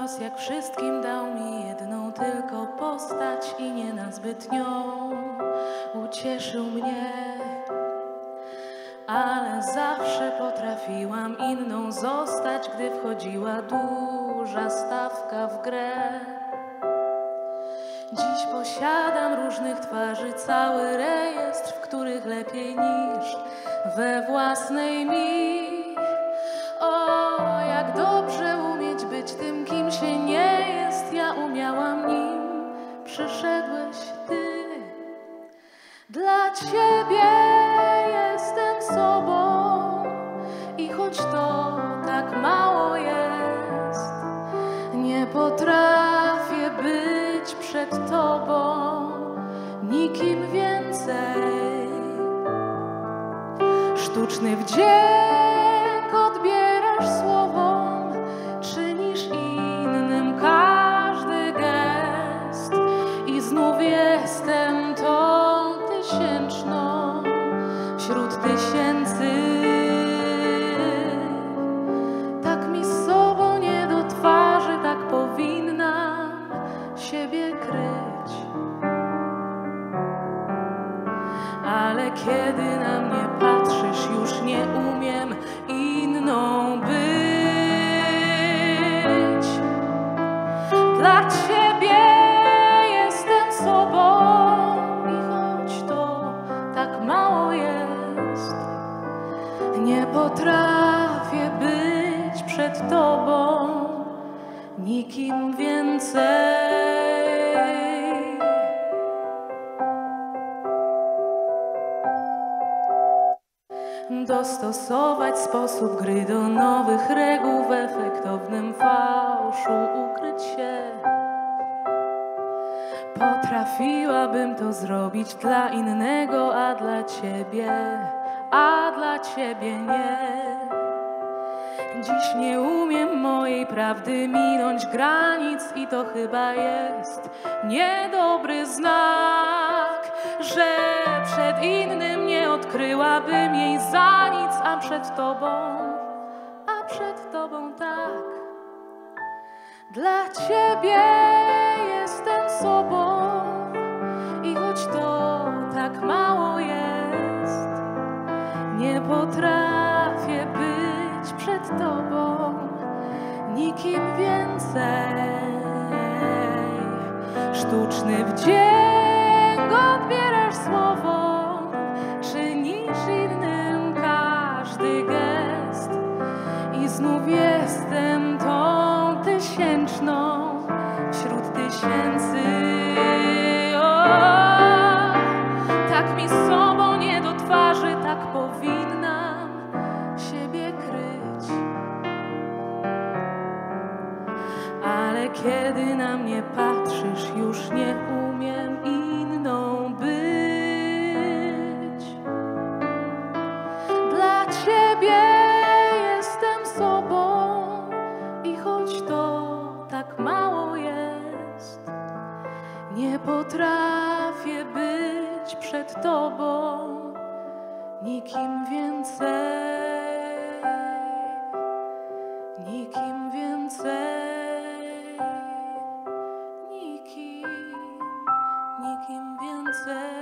los jak wszystkim dał mi jedną tylko postać i nie nazbyt nią ucieszył mnie. Ale zawsze potrafiłam inną zostać, gdy wchodziła duża stawka w grę. Dziś posiadam różnych twarzy cały rejestr, w których lepiej niż we własnej mi. O, jak dobrze umieć być tym, kim się nie jest. Ja umiałam nim, przyszedłeś ty. Dla ciebie jestem sobą i choć to tak mało jest, nie potrafię być przed tobą nikim więcej. Sztuczny wdzięk odbierasz słowom, czynisz innym każdy gest i znów jestem tą tysięczną wśród tysięcy. Tak mi z sobą nie do twarzy, tak powinnam siebie kryć. Ale kiedy na mnie patrzysz, już nie umiem inną być. Dla ciebie jestem sobą i choć to tak mało jest, nie potrafię być przed tobą nikim więcej. Dostosować sposób gry do nowych reguł, w efektownym fałszu ukryć się. Potrafiłabym to zrobić dla innego, a dla ciebie nie. Dziś nie umiem mojej prawdy minąć granic i to chyba jest niedobry znak, że przed innym nie odkryłabym jej za nic, a przed tobą tak. Dla ciebie jestem sobą i choć to tak mało jest, nie potrafię być przed tobą nikim więcej. Sztuczny wdzięk odbierasz słowom, czynisz innym każdy gest i znów jestem tą tysięczną wśród tysięcy. O, tak mi z sobą nie do twarzy, tak powinnam siebie kryć. Ale kiedy na mnie patrzysz, już nie umiem inną być. Dla ciebie jestem sobą i choć to tak mało jest, nie potrafię być przed tobą nikim więcej. Nikim więcej. Nikim więcej.